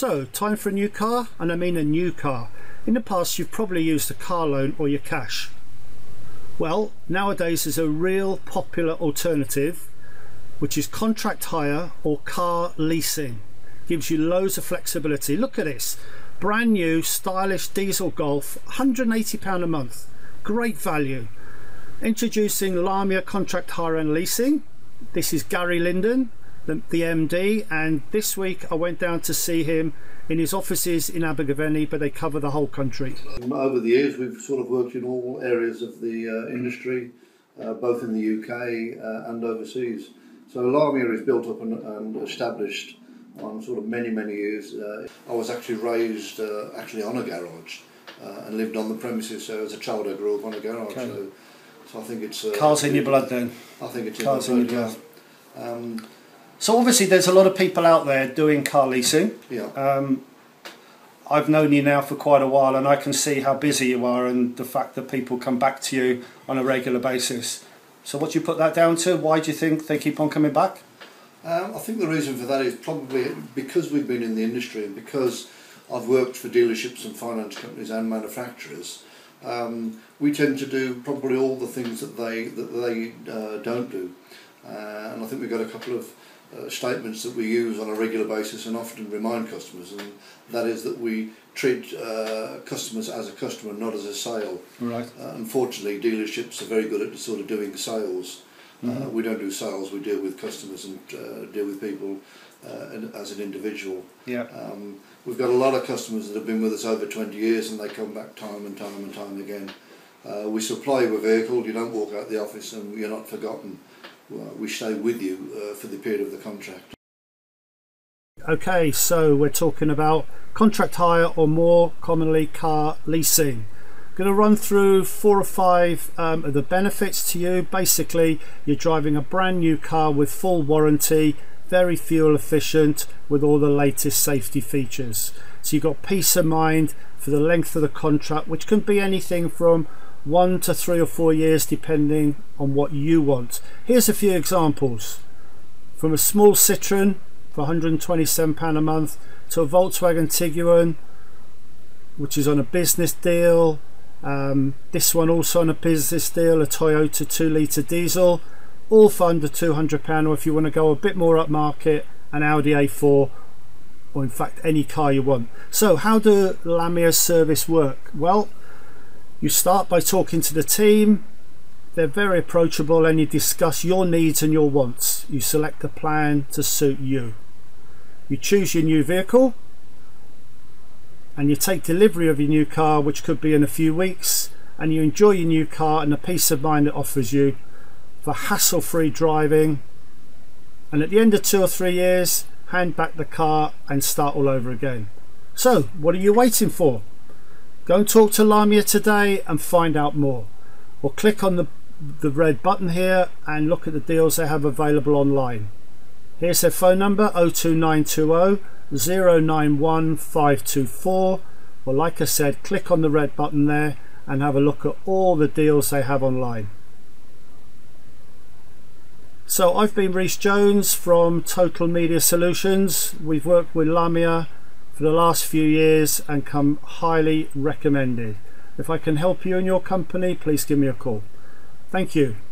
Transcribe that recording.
So, time for a new car, and I mean a new car. In the past you've probably used a car loan or your cash. Well, nowadays there's a real popular alternative, which is contract hire or car leasing. Gives you loads of flexibility. Look at this, brand new stylish diesel Golf, £180 a month, great value. Introducing Lamia contract hire and leasing. This is Gary Linden, the MD, and this week I went down to see him in his offices in Abergavenny, but they cover the whole country. Over the years we've sort of worked in all areas of the industry, both in the UK and overseas. So Lamia is built up and established on sort of many years. I was actually raised actually on a garage and lived on the premises, so as a child I grew up on a garage. Okay. So I think it's... Cars in your blood then? I think it's cars in your blood. So obviously there's a lot of people out there doing car leasing. Yeah. I've known you now for quite a while, and I can see how busy you are and the fact that people come back to you on a regular basis. So what do you put that down to? Why do you think they keep on coming back? I think the reason for that is probably because we've been in the industry and because I've worked for dealerships and finance companies and manufacturers. We tend to do probably all the things that they don't do, and I think we've got a couple of statements that we use on a regular basis and often remind customers, and that is that we treat customers as a customer, not as a sale. Right. Unfortunately, dealerships are very good at sort of doing sales. Mm-hmm. We don't do sales, we deal with customers and deal with people as an individual. Yeah. We've got a lot of customers that have been with us over 20 years and they come back time and time again. We supply you a vehicle, you don't walk out the office and you're not forgotten. We stay with you for the period of the contract. Okay, so we're talking about contract hire, or more commonly car leasing. I'm going to run through 4 or 5 of the benefits to you. Basically, you're driving a brand new car with full warranty, very fuel efficient, with all the latest safety features. So you've got peace of mind for the length of the contract, which can be anything from 1 to 3 or 4 years depending on what you want. Here's a few examples. From a small Citroen for £127 a month to a Volkswagen Tiguan, which is on a business deal. This one also on a business deal, a Toyota 2-litre diesel, all for under £200, or if you want to go a bit more upmarket, an Audi A4, or in fact any car you want. So how do Lamia's service work? Well, you start by talking to the team. They're very approachable and you discuss your needs and your wants. You select a plan to suit you. You choose your new vehicle and you take delivery of your new car, which could be in a few weeks, and you enjoy your new car and the peace of mind it offers you for hassle-free driving, and at the end of 2 or 3 years hand back the car and start all over again. So what are you waiting for? Go and talk to Lamia today and find out more, or click on the red button here and look at the deals they have available online. Here's their phone number, 02920 091 524, or like I said, click on the red button there and have a look at all the deals they have online. So I've been Rhys Jones from Total Media Solutions. We've worked with Lamia for the last few years and come highly recommended. If I can help you and your company, please give me a call. Thank you.